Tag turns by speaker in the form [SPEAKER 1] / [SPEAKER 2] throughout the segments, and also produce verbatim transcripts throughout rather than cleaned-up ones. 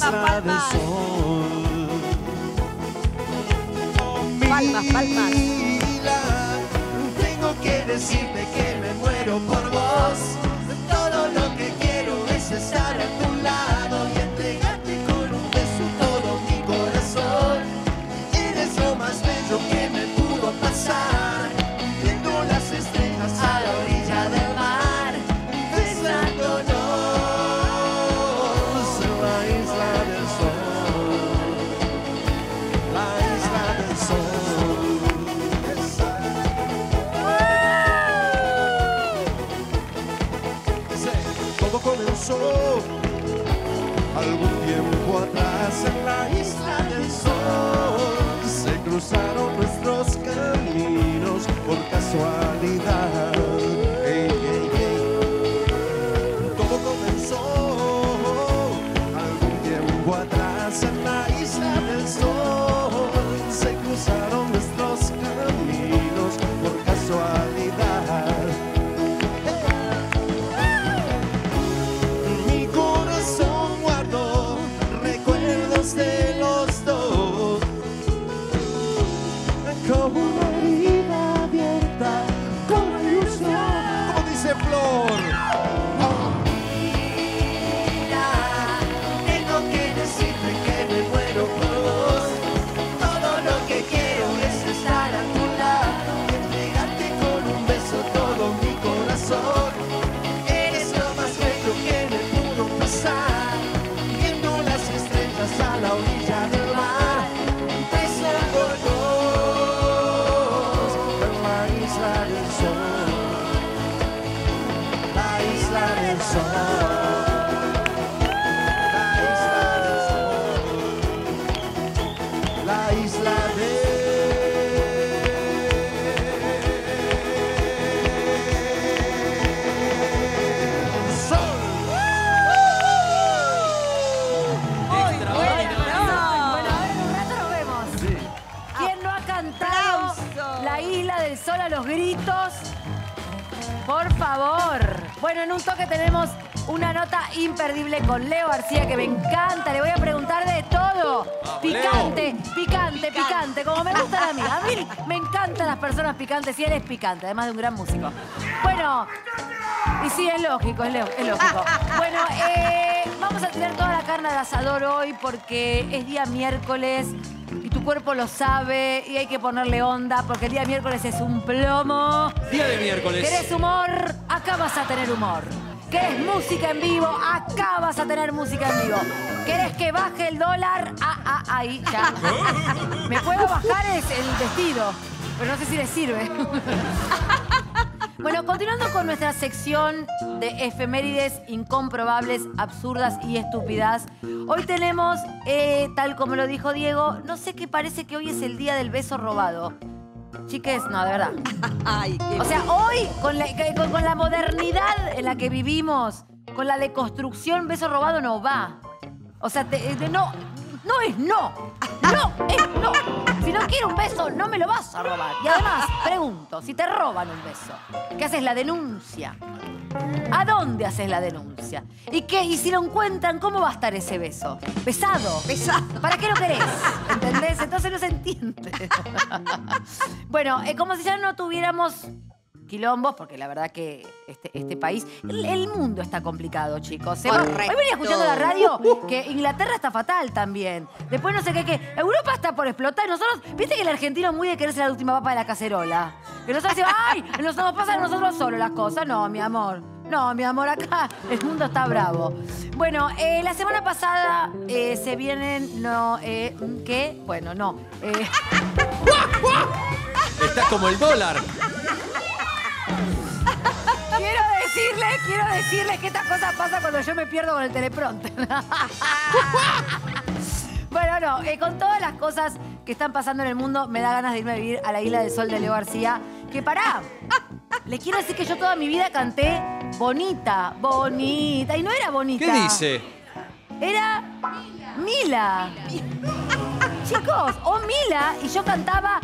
[SPEAKER 1] isla del sol. Oh,
[SPEAKER 2] Palmas, palmas.
[SPEAKER 1] Mila, tengo que decirte que me muero por vos. Todo lo que quiero es estar a tu lado y entregarte con un beso todo mi corazón. Eres lo más bello que me pudo pasar, viendo las estrellas a la orilla del mar, besándonos en la isla del sol, la isla del sol. Todo comenzó algún tiempo atrás en la isla del sol. Se cruzaron nuestros caminos por casualidad. Hey, hey, hey. Todo comenzó algún tiempo atrás en la isla del sol. Se cruzaron nuestros caminos por casualidad. Mi corazón guardó recuerdos de los dos, como una herida abierta, con una ilusión. Como dice Flor. Oh. Mira, tengo que decirte que me muero por vos. Todo lo que quiero es estar a tu lado y entregarte con un beso todo mi corazón. Eres lo más bello que me pudo pasar, viendo las estrellas a la orilla del mar, besándonos en la isla del sol, la isla del sol, la isla del sol, la isla del sol.
[SPEAKER 2] Muy bueno. Bueno, a ver, en un rato nos vemos. ¿Quién no ha cantado
[SPEAKER 3] Aplauso.
[SPEAKER 2] La Isla del Sol a los gritos? Por favor. Bueno, en un toque tenemos una nota imperdible con Leo García que me encanta. Le voy a preguntar de todo. Picante, picante, picante, como me gusta a mí. A mí me encantan las personas picantes y él es picante, además de un gran músico. Bueno, y sí, es lógico, es, lo- es lógico. Bueno, eh, vamos a tirar toda la carne al asador hoy porque es día miércoles y tu cuerpo lo sabe y hay que ponerle onda porque el día miércoles es un plomo.
[SPEAKER 4] Día de miércoles.
[SPEAKER 2] ¿Querés humor? Acá vas a tener humor. ¿Querés música en vivo? Acá vas a tener música en vivo. ¿Querés que baje el dólar? Ah, ah, ahí, ya. Me puedo bajar es el vestido, pero no sé si les sirve. Bueno, continuando con nuestra sección de efemérides incomprobables, absurdas y estúpidas, hoy tenemos, eh, tal como lo dijo Diego, no sé qué parece que hoy es el día del beso robado. Chiques, no, de verdad.
[SPEAKER 3] Ay, qué
[SPEAKER 2] O sea, hoy, con la, con, con la modernidad en la que vivimos, con la deconstrucción, beso robado no va. O sea, te- te- no, no es no. No es no. Si no quiero un beso, no me lo vas a robar. Y además, pregunto, si te roban un beso, ¿qué haces? La denuncia. ¿A dónde haces la denuncia? ¿Y qué? Y si lo encuentran, ¿cómo va a estar ese beso? Pesado.
[SPEAKER 3] pesado.
[SPEAKER 2] ¿Para qué lo querés? ¿Entendés? Entonces no se entiende. Bueno, eh, como si ya no tuviéramos quilombos, porque la verdad que este, este país, el, el mundo está complicado, chicos. Se va-
[SPEAKER 3] Correcto.
[SPEAKER 2] Hoy venía escuchando la radio que Inglaterra está fatal también. Después no sé qué, que Europa está por explotar. Nosotros, viste que el argentino es muy de quererse la última papa de la cacerola. Que nosotros decimos, ay, nos, nos pasan a nosotros solos las cosas. No, mi amor. No, mi amor, acá el mundo está bravo. Bueno, eh, la semana pasada eh, se vienen, no, eh, ¿qué? Bueno, no. Eh,
[SPEAKER 4] Está como el dólar.
[SPEAKER 2] quiero decirle, quiero decirle que estas cosas pasan cuando yo me pierdo con el teleprompter. Bueno, no, eh, con todas las cosas que están pasando en el mundo, me da ganas de irme a vivir a la Isla del Sol de Leo García. Que pará, les quiero decir que yo toda mi vida canté bonita, bonita. Y no era bonita.
[SPEAKER 4] ¿Qué dice?
[SPEAKER 2] Era Mila. Chicos, o Mila, y yo cantaba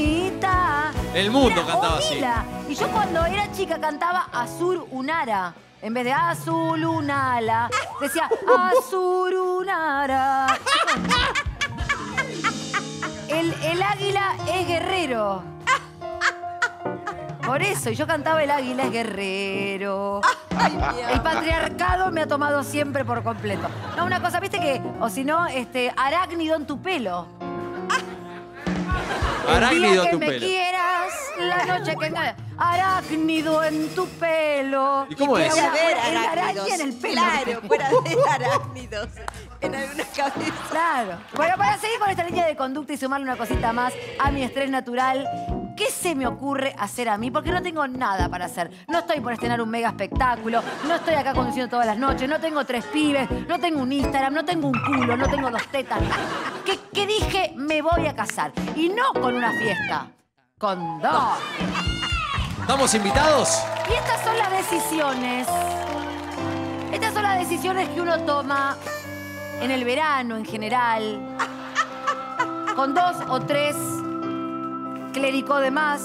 [SPEAKER 2] bonita.
[SPEAKER 4] El mundo
[SPEAKER 2] Era
[SPEAKER 4] cantaba
[SPEAKER 2] o
[SPEAKER 4] así.
[SPEAKER 2] Mila. Y yo cuando era chica cantaba Azur Unara. En vez de azulunala, decía azurunara. El, el águila es guerrero. Por eso, y yo cantaba el águila es guerrero.
[SPEAKER 3] Ay,
[SPEAKER 2] El patriarcado me ha tomado siempre por completo. No, una cosa, viste que, o si no, este, arácnido en tu pelo.
[SPEAKER 4] Arácnido
[SPEAKER 2] El día
[SPEAKER 4] en tu
[SPEAKER 2] que me
[SPEAKER 4] pelo.
[SPEAKER 2] quieras, la noche que engañas. Arácnido en tu pelo.
[SPEAKER 4] ¿Y cómo
[SPEAKER 2] que
[SPEAKER 4] es?
[SPEAKER 3] Puede
[SPEAKER 2] una-
[SPEAKER 3] haber
[SPEAKER 2] una
[SPEAKER 3] arácnidos.
[SPEAKER 2] araña en el pelo.
[SPEAKER 3] Claro, puede haber arácnidos en alguna cabeza.
[SPEAKER 2] Claro. Bueno, para seguir con esta línea de conducta y sumarle una cosita más a mi estrés natural, ¿qué se me ocurre hacer a mí? Porque no tengo nada para hacer. No estoy por estrenar un mega espectáculo, no estoy acá conduciendo todas las noches, no tengo tres pibes, no tengo un Instagram, no tengo un culo, no tengo dos tetas. ¿Qué, qué dije? Me voy a casar. Y no con una fiesta, con dos.
[SPEAKER 4] ¿Estamos invitados?
[SPEAKER 2] Y estas son las decisiones. Estas son las decisiones que uno toma en el verano en general. Con dos o tres clericó de más.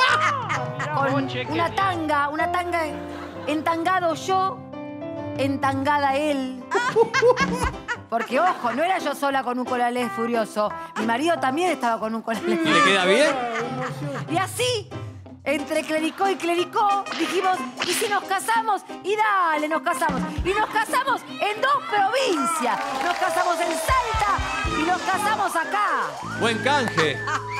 [SPEAKER 2] Con una tanga, una tanga entangado yo, entangada él. Porque, ojo, no era yo sola con un colalés furioso. Mi marido también estaba con un colalés
[SPEAKER 4] ¿Y le queda bien?
[SPEAKER 2] y así, entre clericó y clericó, dijimos, ¿y si nos casamos? Y dale, nos casamos. Y nos casamos en dos provincias. Nos casamos en Salta y nos casamos acá.
[SPEAKER 4] Buen canje.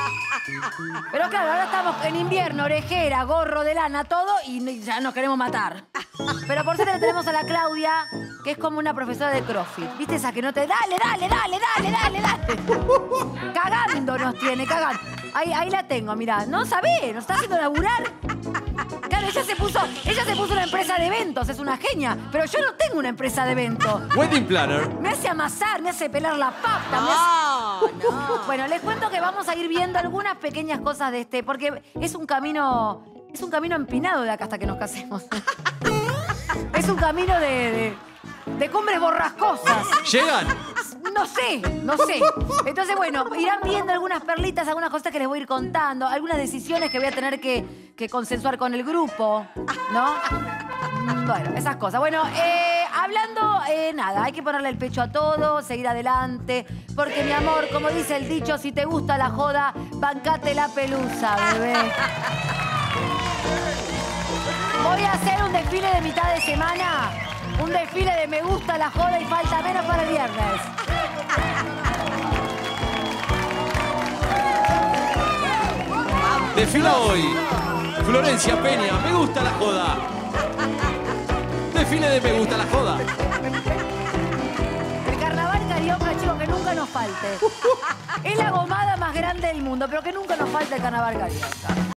[SPEAKER 2] Pero claro, ahora estamos en invierno, orejera, gorro de lana, todo, y ya nos queremos matar. Pero por suerte tenemos a la Claudia, que es como una profesora de CrossFit. ¿Viste esa que no te... Dale, dale, dale, dale, dale, dale. Cagando nos tiene, cagando. Ahí, ahí la tengo, mirá. No sabés, nos está haciendo laburar. Claro, ella se puso, ella se puso una empresa de eventos, es una genia. Pero yo no tengo una empresa de eventos.
[SPEAKER 4] Wedding planner.
[SPEAKER 2] Me hace amasar, me hace pelar la papa. me hace-
[SPEAKER 3] No, no.
[SPEAKER 2] Bueno, les cuento que vamos a ir viendo algunas pequeñas cosas de este, porque es un camino, es un camino empinado de acá hasta que nos casemos. Es un camino de, de, de cumbres borrascosas.
[SPEAKER 4] ¿Llegan?
[SPEAKER 2] No sé, no sé. Entonces, bueno, irán viendo algunas perlitas, algunas cosas que les voy a ir contando, algunas decisiones que voy a tener que, que consensuar con el grupo, ¿no? Bueno, esas cosas. Bueno, eh, hablando, eh, nada, hay que ponerle el pecho a todo, seguir adelante, porque mi amor, como dice el dicho, si te gusta la joda, bancate la pelusa, bebé. Voy a hacer un desfile de mitad de semana, un desfile de me gusta la joda y falta menos para el viernes.
[SPEAKER 4] Desfila hoy. Florencia Peña, me gusta la joda. Desfile de me gusta la joda.
[SPEAKER 2] El carnaval carioca, chicos, que nunca nos falte. Es la gomada más grande del mundo, pero que nunca nos falte el carnaval carioca.